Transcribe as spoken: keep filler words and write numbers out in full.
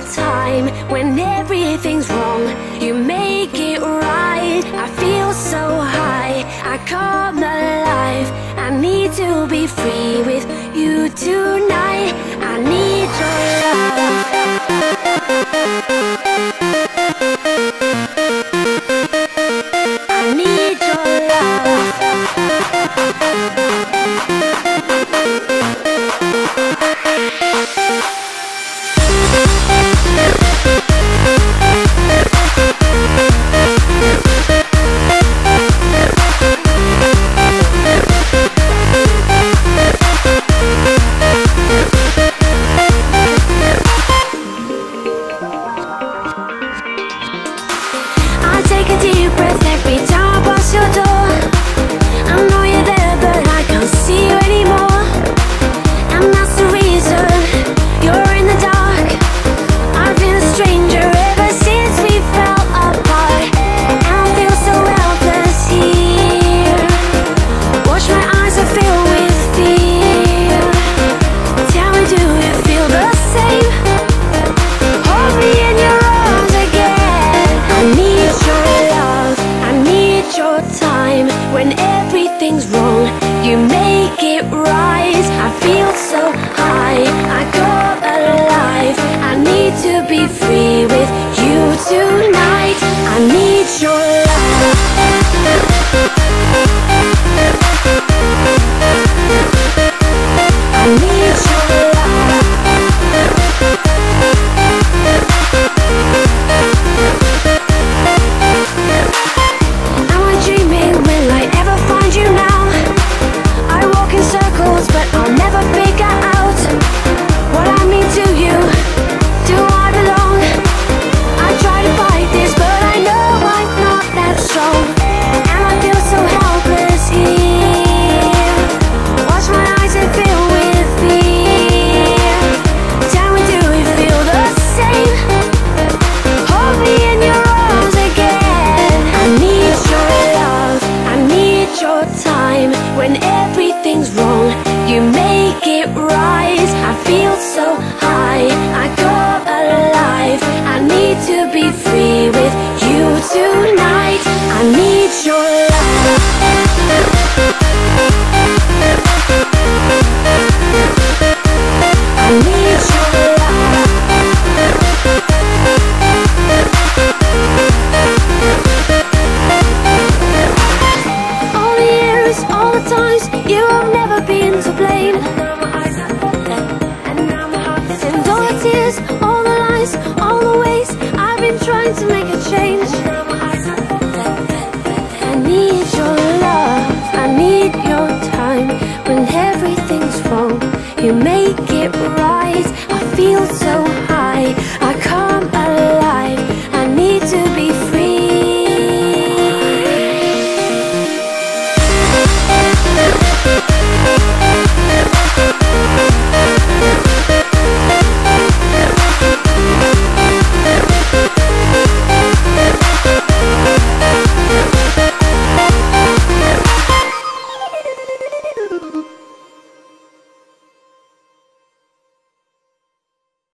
time. When everything's wrong, you make it right. I feel so high, I come alive. I need to be free with you tonight. I need your love. I need your love. I take a deep breath every time I pass your door. I know you're there, but I can't see you anymore. And that's the reason you're in the dark. I've been a stranger ever since we fell apart. And I feel so helpless here. Watch my eyes are filled with fear. Tell me, do you feel the same? Hold me in your arms again. I need your love, I need your time. When everything's wrong, you make it right. I feel so high, I come alive. I need to be free with you tonight. I need your love. I need your love. Am I dreaming? Will I ever find you now? I walk in circles, but I'll never figure out what I mean to you. Do I belong? I try to fight this, but I know I'm not that strong. And I feel so helpless here. Watch my eyes and fill with fear. Tell me, do you feel the same? Hold me in your arms again. I need your love, I need your time. When everything's wrong, you make it right. I feel so high, I come alive. I need to be free with you tonight. I need your love. I need your love. All the years, all the times, you have never been to blame.